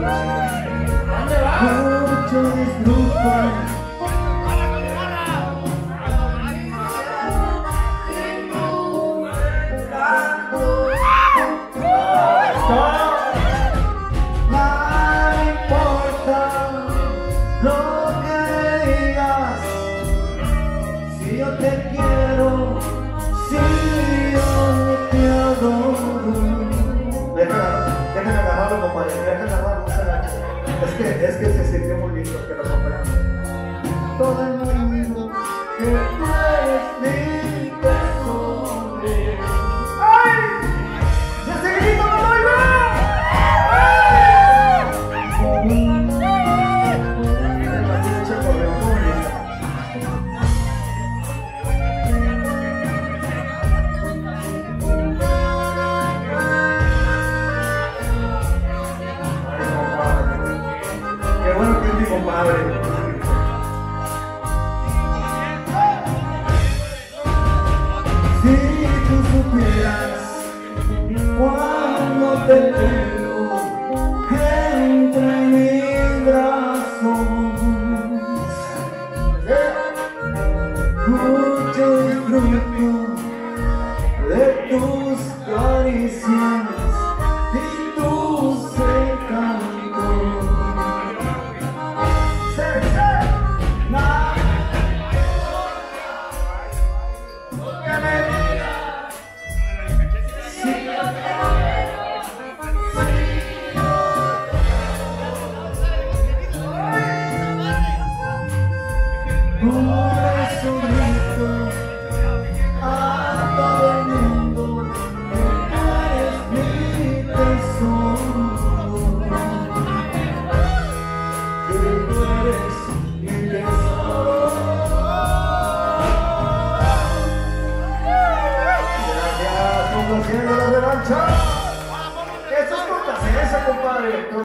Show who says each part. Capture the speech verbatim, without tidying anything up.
Speaker 1: Mucho disfruto. Yo te quiero, si yo te adoro. Déjame, déjame agarrarlo, compadre, déjame agarrarlo. Es que, es que se sintió muy lindo que lo compramos. Todo el mundo que tú eres mi tesoro. ¡Ay! ¡Ya se grita, no lo oigo! Compadre, si tú supieras cuando te tengo entre mis brazos, mucho disfruto de tus caricias y tus encantos. Por eso grito a todo el mundo que eres mi tesoro, que tú eres mi tesoro. Gracias, complaciendo la revancha. Eso es cortesía, compadre.